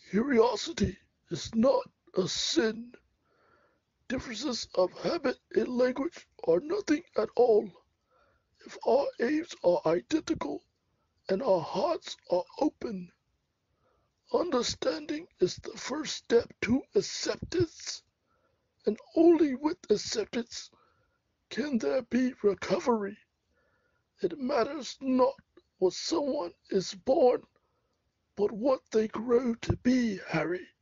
Curiosity is not a sin. Differences of habit in language are nothing at all. If our aims are identical and our hearts are open, understanding is the first step to acceptance, and only with acceptance can there be recovery. It matters not what someone is born, but what they grow to be, Harry.